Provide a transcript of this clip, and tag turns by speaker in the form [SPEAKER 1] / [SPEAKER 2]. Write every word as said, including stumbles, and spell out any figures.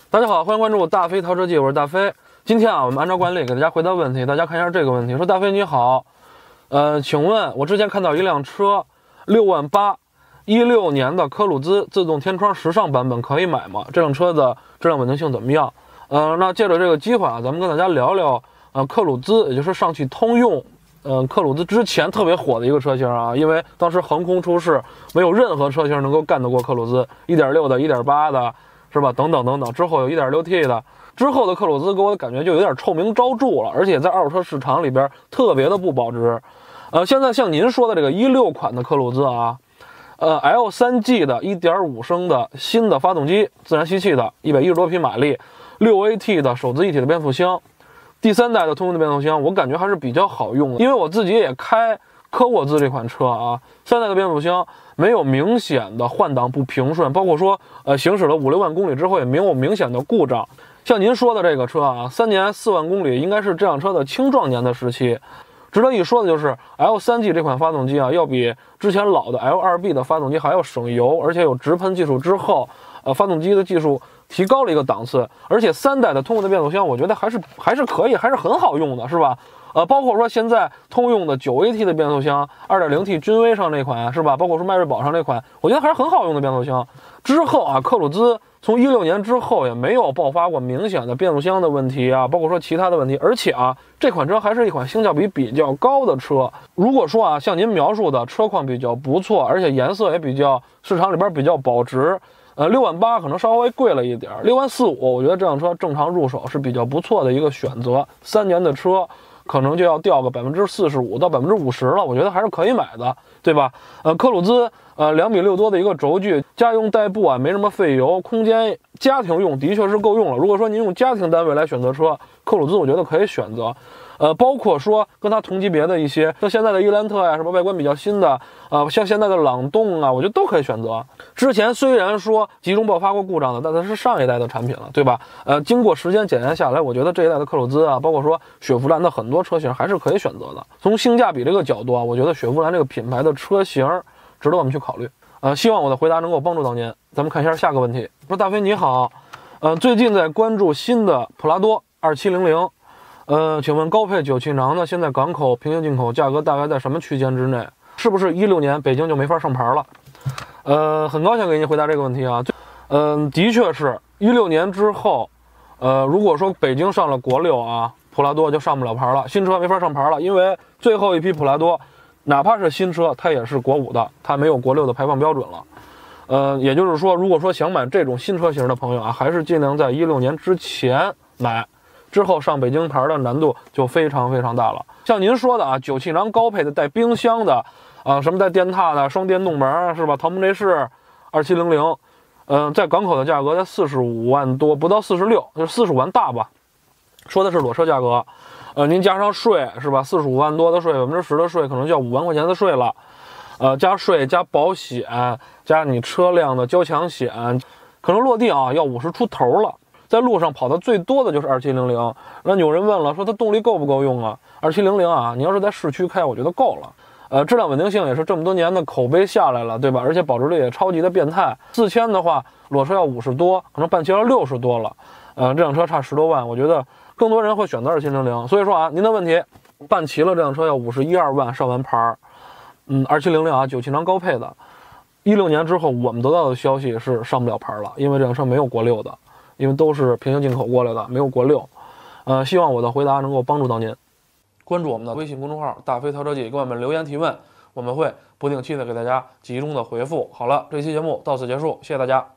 [SPEAKER 1] 大家好，欢迎关注大飞淘车记，我是大飞。今天啊，我们按照惯例给大家回答问题。大家看一下这个问题，说大飞你好，呃，请问我之前看到一辆车，六万八，一六年的科鲁兹自动天窗时尚版本可以买吗？这辆车的质量稳定性怎么样？呃，那借着这个机会啊，咱们跟大家聊聊，呃，科鲁兹，也就是上汽通用。嗯，科鲁兹之前特别火的一个车型啊，因为当时横空出世，没有任何车型能够干得过科鲁兹， 一点六 的、一点八 的，是吧？等等等等，之后有 一点六 T 的，之后的科鲁兹给我的感觉就有点臭名昭著了，而且在二手车市场里边特别的不保值。呃，现在像您说的这个一六款的科鲁兹啊，呃 L 三 G 的 一点五 升的新的发动机，自然吸气的，一百一十多匹马力， 六 A T 的手自一体的变速箱。第三代的通用的变速箱，我感觉还是比较好用的，因为我自己也开科沃兹这款车啊，三代的变速箱没有明显的换挡不平顺，包括说呃行驶了五六万公里之后也没有明显的故障。像您说的这个车啊，三年四万公里应该是这辆车的青壮年的时期。值得一说的就是 L 三 G 这款发动机啊，要比之前老的 L 二 B 的发动机还要省油，而且有直喷技术之后，呃，发动机的技术提高了一个档次，而且三代的通用的变速箱，我觉得还是还是可以，还是很好用的，是吧？呃，包括说现在通用的 九 A T 的变速箱， 二点零 T 君威上那款，是吧？包括说迈锐宝上那款，我觉得还是很好用的变速箱。之后啊，科鲁兹从一六年之后也没有爆发过明显的变速箱的问题啊，包括说其他的问题。而且啊，这款车还是一款性价比比较高的车。如果说啊，像您描述的车况比较不错，而且颜色也比较市场里边比较保值。呃，六万八可能稍微贵了一点，六万四五，我觉得这辆车正常入手是比较不错的一个选择。三年的车，可能就要掉个百分之四十五到百分之五十了，我觉得还是可以买的，对吧？呃，科鲁兹，呃，两米六多的一个轴距，家用代步啊，没什么费油，空间家庭用的确是够用了。如果说您用家庭单位来选择车，科鲁兹我觉得可以选择。呃，包括说跟它同级别的一些，像现在的伊兰特呀，什么外观比较新的，呃，像现在的朗动啊，我觉得都可以选择。之前虽然说集中爆发过故障的，但它是上一代的产品了，对吧？呃，经过时间检验下来，我觉得这一代的科鲁兹啊，包括说雪佛兰的很多车型还是可以选择的。从性价比这个角度啊，我觉得雪佛兰这个品牌的车型值得我们去考虑。呃，希望我的回答能够帮助到您。咱们看一下下个问题，说大飞你好，呃，最近在关注新的普拉多二七零零。呃，请问高配九气囊呢？现在港口平行进口价格大概在什么区间之内？是不是一六年北京就没法上牌了？呃，很高兴给您回答这个问题啊。嗯、呃，的确是一六年之后，呃，如果说北京上了国六啊，普拉多就上不了牌了，新车没法上牌了，因为最后一批普拉多，哪怕是新车，它也是国五的，它没有国六的排放标准了。呃，也就是说，如果说想买这种新车型的朋友啊，还是尽量在一六年之前买。之后上北京牌的难度就非常非常大了。像您说的啊，九气囊高配的带冰箱的，啊什么带电踏的、双电动门是吧？桃木内饰二七零零，嗯、呃，在港口的价格在四十五万多，不到四十六，就四十五万大吧。说的是裸车价格，呃，您加上税是吧？四十五万多的税，百分之十的税，可能就要五万块钱的税了。呃，加税加保险加你车辆的交强险，可能落地啊要五十出头了。在路上跑的最多的就是二七零零，那有人问了，说它动力够不够用啊？二七零零啊，你要是在市区开，我觉得够了。呃，质量稳定性也是这么多年的口碑下来了，对吧？而且保值率也超级的变态。四千的话，裸车要五十多，可能半期要六十多了。呃，这辆车差十多万，我觉得更多人会选择二七零零。所以说啊，您的问题办齐了，这辆车要五十一二万上完牌儿。嗯，二七零零啊，九气囊高配的，一六年之后我们得到的消息是上不了牌了，因为这辆车没有国六的。因为都是平行进口过来的，没有国六，呃，希望我的回答能够帮助到您。关注我们的微信公众号“大飞淘车记”，给我们留言提问，我们会不定期的给大家集中的回复。好了，这期节目到此结束，谢谢大家。